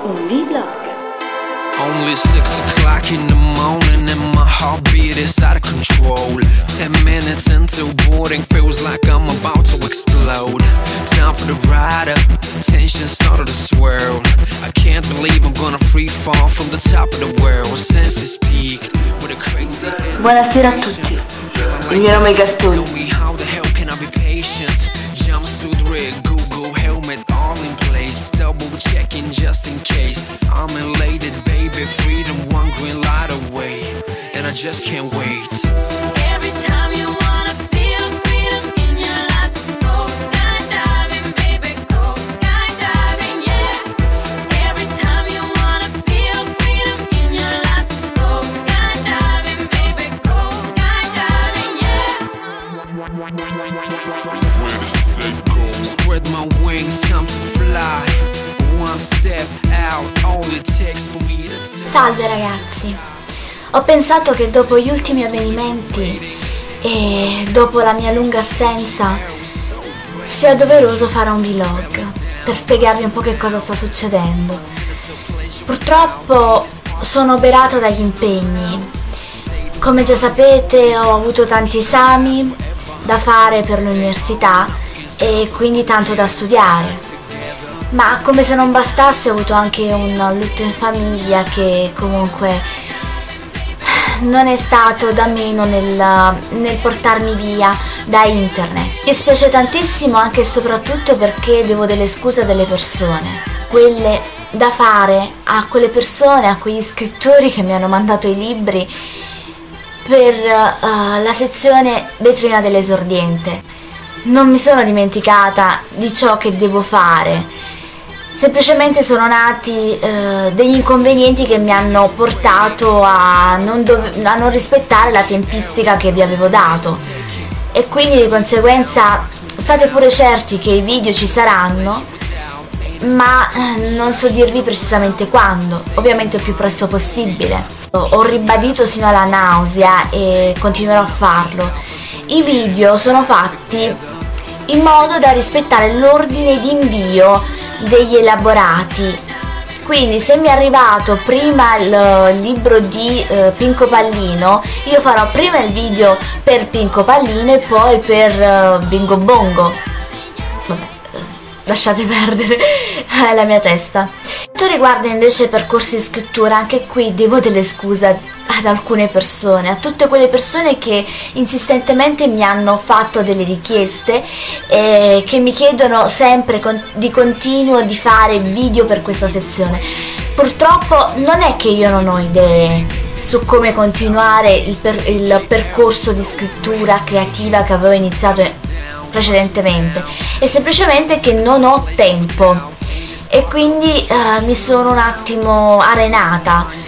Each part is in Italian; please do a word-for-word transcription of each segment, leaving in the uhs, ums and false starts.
un vlog. Only six o'clock in the morning and my heartbeat is out of control. Ten minutes into boarding, feels like I'm about to explode. Time for the ride up, tension started to swirl. I can't believe I'm gonna free fall from the top of the world. Senses peaked with a crazy. Buonasera a tutti, il mio nome è Gastone. How the hell can I be patient? Jumpsuit rig, Google helmet, all in place. Double checking just in case. I'm elated, baby, freedom, one green light away, and I just can't wait. Every time you wanna feel freedom in your life, just go skydiving, baby, go skydiving, yeah. Every time you wanna feel freedom in your life, just go skydiving, baby, go skydiving, yeah. Spread my wings, time to fly. One step out, all it takes for me to take. Salve ragazzi, ho pensato che dopo gli ultimi avvenimenti e dopo la mia lunga assenza sia doveroso fare un vlog per spiegarvi un po' che cosa sta succedendo. Purtroppo sono oberata dagli impegni. Come già sapete, ho avuto tanti esami da fare per l'università e quindi tanto da studiare. Ma come se non bastasse, ho avuto anche un lutto in famiglia che comunque non è stato da meno nel, nel portarmi via da internet. Mi dispiace tantissimo anche e soprattutto perché devo delle scuse delle persone, quelle da fare a quelle persone, a quegli scrittori che mi hanno mandato i libri per uh, la sezione vetrina dell'esordiente. Non mi sono dimenticata di ciò che devo fare. Semplicemente sono nati eh, degli inconvenienti che mi hanno portato a non, a non rispettare la tempistica che vi avevo dato, e quindi di conseguenza state pure certi che i video ci saranno, ma eh, non so dirvi precisamente quando, ovviamente il più presto possibile. Ho ribadito sino alla nausea e continuerò a farlo. I video sono fatti in modo da rispettare l'ordine di invio degli elaborati, quindi se mi è arrivato prima il libro di eh, Pinco Pallino, io farò prima il video per Pinco Pallino e poi per eh, Bingo Bongo. Vabbè, lasciate perdere la mia testa. Quanto riguarda invece percorsi di scrittura, anche qui devo delle scuse ad alcune persone, a tutte quelle persone che insistentemente mi hanno fatto delle richieste e che mi chiedono sempre con, di continuo di fare video per questa sezione. Purtroppo non è che io non ho idee su come continuare il, per, il percorso di scrittura creativa che avevo iniziato precedentemente, è semplicemente che non ho tempo e quindi uh, mi sono un attimo arenata.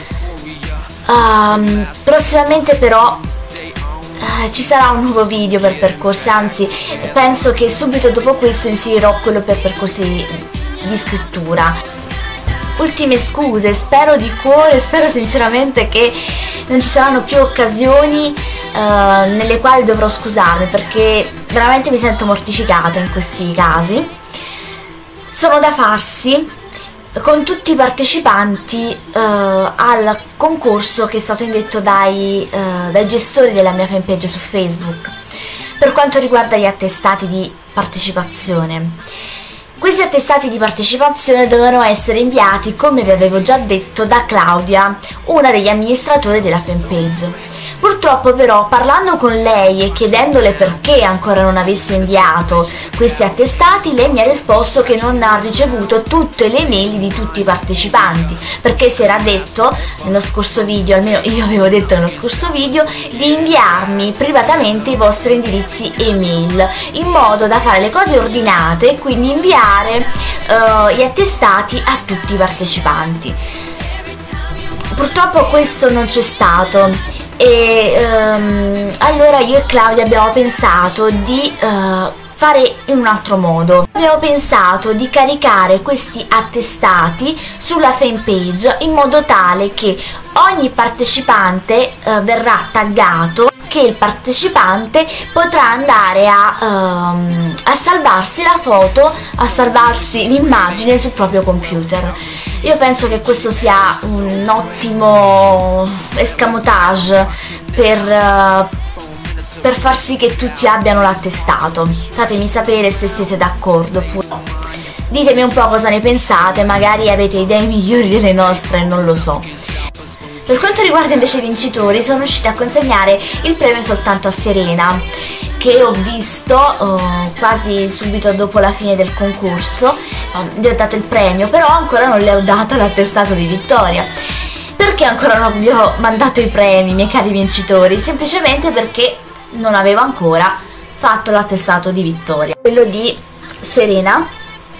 Um, prossimamente però uh, ci sarà un nuovo video per percorsi, anzi penso che subito dopo questo inserirò quello per percorsi di, di scrittura. Ultime scuse, spero di cuore, spero sinceramente che non ci saranno più occasioni uh, nelle quali dovrò scusarmi, perché veramente mi sento mortificata in questi casi. Sono da farsi con tutti i partecipanti uh, al concorso che è stato indetto dai, uh, dai gestori della mia fanpage su Facebook per quanto riguarda gli attestati di partecipazione. Questi attestati di partecipazione dovevano essere inviati, come vi avevo già detto, da Claudia, una degli amministratori della fanpage. Purtroppo però, parlando con lei e chiedendole perché ancora non avesse inviato questi attestati, lei mi ha risposto che non ha ricevuto tutte le mail di tutti i partecipanti, perché si era detto nello scorso video, almeno io avevo detto nello scorso video, di inviarmi privatamente i vostri indirizzi email in modo da fare le cose ordinate e quindi inviare uh, gli attestati a tutti i partecipanti. Purtroppo questo non c'è stato. E um, allora io e Claudia abbiamo pensato di uh, fare in un altro modo. Abbiamo pensato di caricare questi attestati sulla fanpage in modo tale che ogni partecipante uh, verrà taggato che il partecipante potrà andare a, um, a salvarsi la foto, a salvarsi l'immagine sul proprio computer. Io penso che questo sia un ottimo escamotage per, uh, per far sì che tutti abbiano l'attestato. Fatemi sapere se siete d'accordo oppure no. Ditemi un po' cosa ne pensate, magari avete idee migliori delle nostre, non lo so. Per quanto riguarda invece i vincitori, sono riuscita a consegnare il premio soltanto a Serena, che ho visto uh, quasi subito dopo la fine del concorso. Uh, gli ho dato il premio, però ancora non le ho dato l'attestato di vittoria. Perché ancora non vi ho mandato i premi, miei cari vincitori? Semplicemente perché non avevo ancora fatto l'attestato di vittoria. Quello di Serena.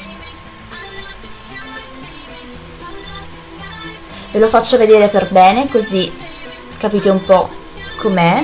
Ve lo faccio vedere per bene, così capite un po' com'è.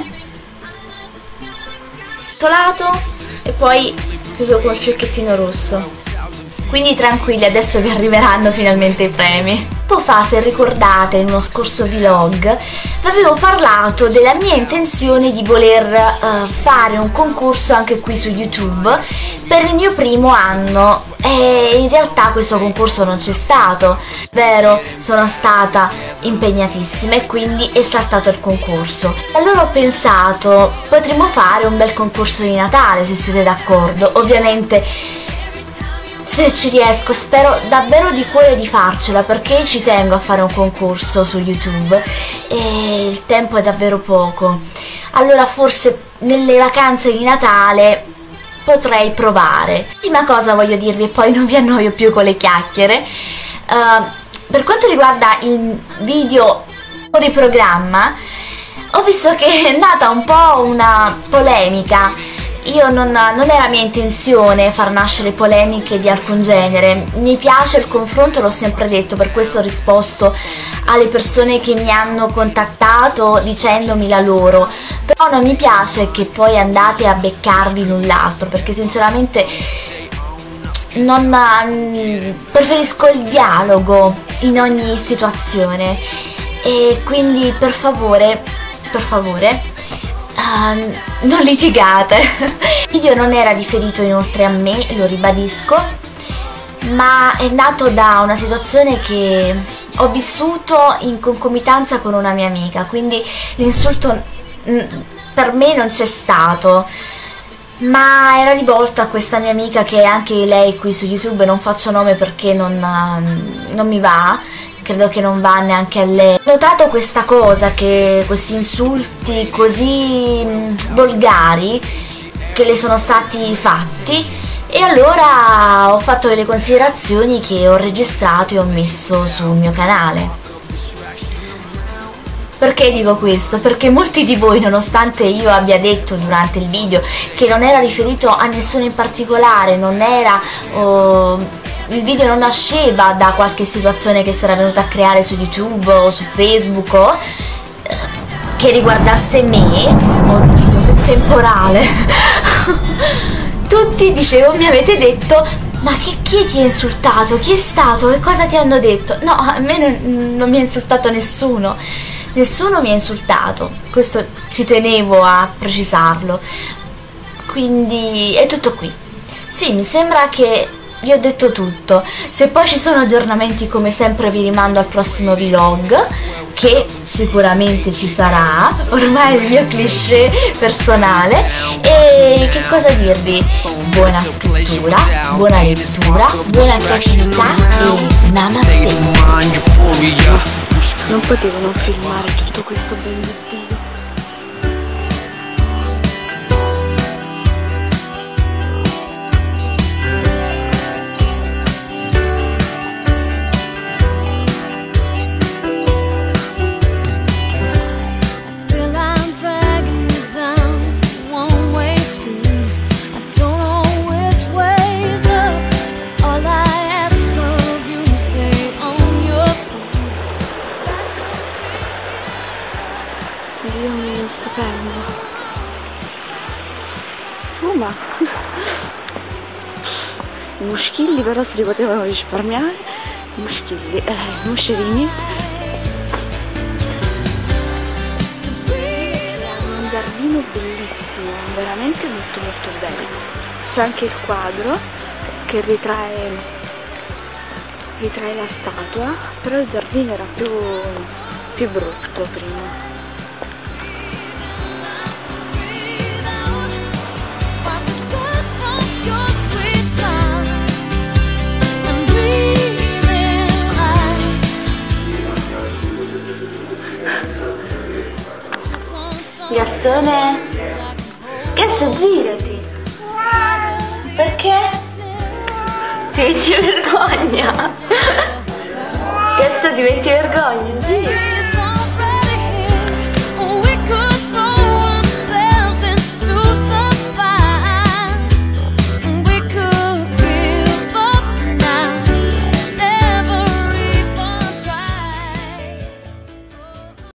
Tolato e poi chiuso con il fiocchettino rosso. Quindi tranquilli, adesso vi arriveranno finalmente i premi. Tempo fa, se ricordate, in uno scorso vlog vi avevo parlato della mia intenzione di voler uh, fare un concorso anche qui su YouTube per il mio primo anno, e in realtà questo concorso non c'è stato, vero? Sono stata impegnatissima e quindi è saltato il concorso. Allora ho pensato, potremmo fare un bel concorso di Natale, se siete d'accordo. Ovviamente, se ci riesco, spero davvero di cuore di farcela, perché ci tengo a fare un concorso su YouTube e il tempo è davvero poco. Allora forse nelle vacanze di Natale potrei provare. L'ultima cosa voglio dirvi, e poi non vi annoio più con le chiacchiere. Uh, per quanto riguarda il video fuori programma, ho visto che è nata un po' una polemica. Io non, non era mia intenzione far nascere polemiche di alcun genere, mi piace il confronto, l'ho sempre detto, per questo ho risposto alle persone che mi hanno contattato dicendomi la loro, però non mi piace che poi andate a beccarvi l'un l'altro, perché sinceramente non, preferisco il dialogo in ogni situazione, e quindi per favore, per favore Uh, non litigate. Il video non era riferito inoltre a me, lo ribadisco, ma è nato da una situazione che ho vissuto in concomitanza con una mia amica, quindi l'insulto per me non c'è stato, ma era rivolto a questa mia amica, che anche lei qui su YouTube, non faccio nome perché non, non mi va, credo che non va neanche a lei. Ho notato questa cosa, che questi insulti così volgari che le sono stati fatti, e allora ho fatto delle considerazioni che ho registrato e ho messo sul mio canale. Perché dico questo? Perché molti di voi, nonostante io abbia detto durante il video che non era riferito a nessuno in particolare, non era... Oh, il video non nasceva da qualche situazione che si era venuta a creare su YouTube o su Facebook o eh, che riguardasse me. Oddio, che temporale. Tutti, dicevo, mi avete detto: ma che, chi ti ha insultato? Chi è stato? Che cosa ti hanno detto? No, a me non, non mi ha insultato nessuno. Nessuno mi ha insultato, questo ci tenevo a precisarlo. Quindi è tutto qui. Sì, mi sembra che vi ho detto tutto. Se poi ci sono aggiornamenti, come sempre vi rimando al prossimo vlog, che sicuramente ci sarà, ormai è il mio cliché personale. E che cosa dirvi? Buona scrittura, buona lettura, buona creatività e namaste. Non potevano filmare tutto questo bel video. Io mi sto prendendo. Oh, ma i muschilli però se li potevano risparmiare. I muschilli, eh, i moscerini. giardino bellissimo, veramente molto molto bello. C'è anche il quadro che ritrae, ritrae la statua, però il giardino era più, più brutto prima. Gastone? Cazzo, girati! Perché? Ti metti vergogna! Cazzo, ti metti vergogna, girati!